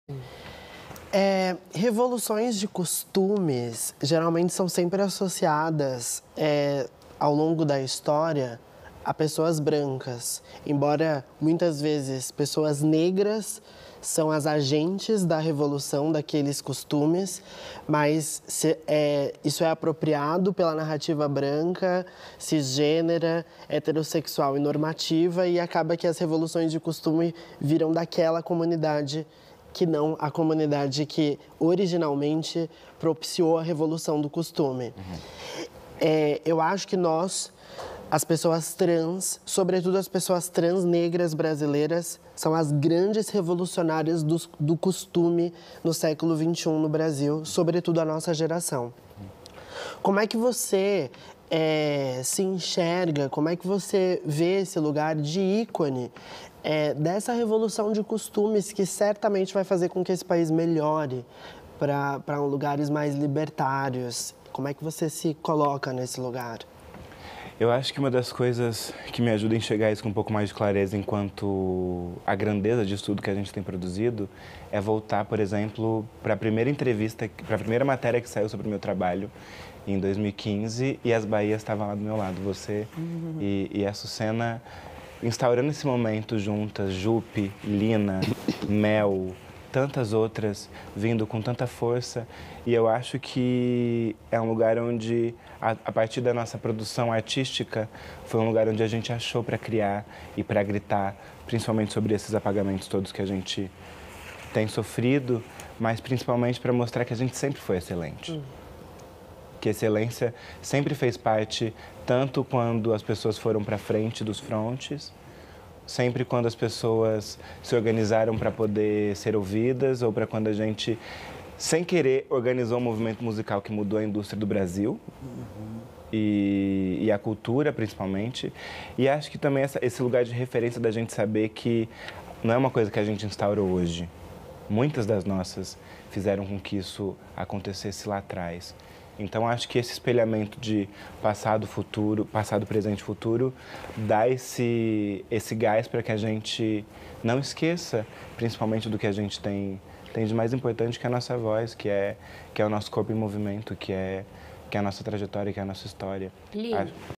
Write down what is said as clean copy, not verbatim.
Revoluções de costumes geralmente são sempre associadas, ao longo da história, a pessoas brancas. Embora muitas vezes pessoas negras são as agentes da revolução daqueles costumes, mas isso é apropriado pela narrativa branca, cisgênera, heterossexual e normativa, e acaba que as revoluções de costume viram daquela comunidade que não a comunidade que originalmente propiciou a revolução do costume. Eu acho que nós, as pessoas trans, sobretudo as pessoas trans negras brasileiras, são as grandes revolucionárias do costume no século XXI no Brasil, sobretudo a nossa geração. Como é que você se enxerga, como é que você vê esse lugar de ícone dessa revolução de costumes que certamente vai fazer com que esse país melhore para lugares mais libertários? Como é que você se coloca nesse lugar? Eu acho que uma das coisas que me ajuda a enxergar isso com um pouco mais de clareza enquanto a grandeza disso tudo que a gente tem produzido é voltar, por exemplo, para a primeira entrevista, para a primeira matéria que saiu sobre o meu trabalho em 2015 e as Bahias estavam lá do meu lado, você e a Açucena, instaurando esse momento juntas, Jupe, Lina, Mel, tantas outras vindo com tanta força, e eu acho que é um lugar onde, a partir da nossa produção artística, foi um lugar onde a gente achou para criar e para gritar, principalmente sobre esses apagamentos todos que a gente tem sofrido, mas principalmente para mostrar que a gente sempre foi excelente. Que a excelência sempre fez parte, tanto quando as pessoas foram para frente dos frontes, sempre quando as pessoas se organizaram para poder ser ouvidas ou para quando a gente, sem querer, organizou um movimento musical que mudou a indústria do Brasil e a cultura, principalmente. E acho que também esse lugar de referência da gente saber que não é uma coisa que a gente instaurou hoje. Muitas das nossas fizeram com que isso acontecesse lá atrás. Então, acho que esse espelhamento de passado, futuro, passado, presente e futuro dá esse gás para que a gente não esqueça, principalmente do que a gente tem de mais importante, que é a nossa voz, que é o nosso corpo em movimento, que é a nossa trajetória, que é a nossa história. Lindo.